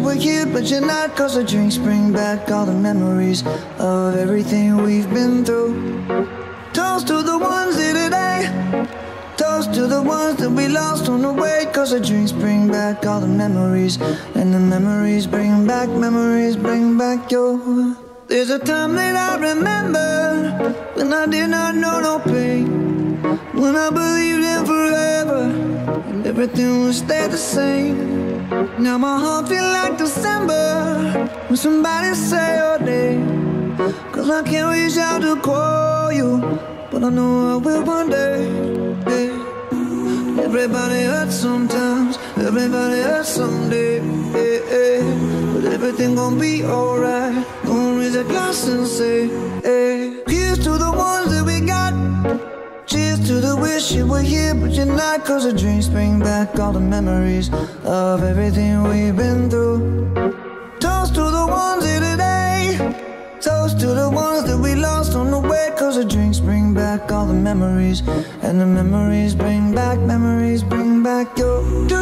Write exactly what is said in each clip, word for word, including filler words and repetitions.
were here, but you're not. Cause the drinks bring back all the memories of everything we've been through. Toast to the ones here today. Toast to the ones that we lost on the way. Cause the drinks bring back all the memories, and the memories bring back, memories bring back your. There's a time that I remember when I did not know no pain, when I believed in forever and everything would stay the same. Now my heart feel like December when somebody say your name. Cause I can't reach out to call you, but I know I will one day. Hey. Everybody hurts sometimes, everybody hurts someday. Hey, hey. But everything gon' be alright. Gonna raise a glass and say, hey. Here's to the ones that we got. Cheers to the wish you were here, but you're not. Cause the drinks bring back all the memories of everything we've been through. Toast to the ones here today. Toast to the ones that we lost on the way. Cause the drinks bring back all the memories, and the memories bring back, memories bring back your.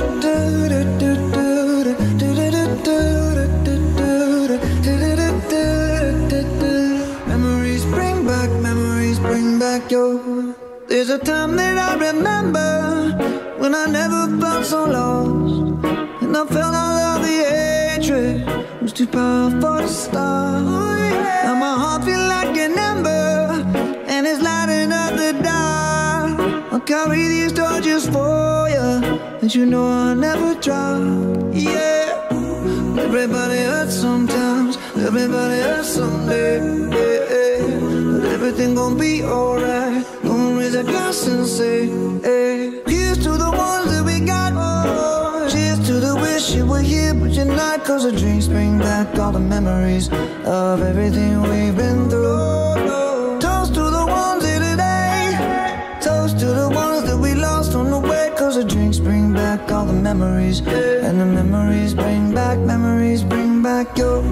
Memories bring back, memories bring back your. There's a time that I remember when I never felt so lost, and I felt all of the hatred was too powerful to stop. Now my heart feel like an ember, and it's lighting up the dark. I'll carry these torches for you, and you know I'll never drop. Yeah. Everybody hurts sometimes, everybody hurts someday. Yeah, yeah. But everything gon' be alright. Gonna raise a glass and say, hey. Here's to the ones that we got. Oh, cheers to the wish you were here, but you're not. Cause the drinks bring back all the memories of everything we've been through. Toast to the ones here today. Toast to the ones that we lost on the way. Cause the drinks bring back all the memories, and the memories bring back, memories bring back your.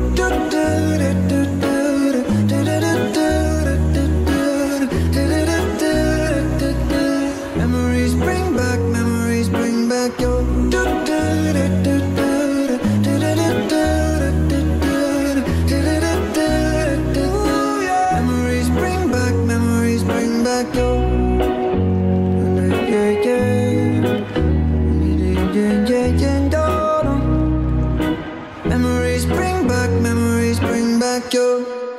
Memories bring back, memories bring back your. Memories bring back, memories bring back your. Yeah, yeah, yeah, yeah. Memories bring back, memories bring back your.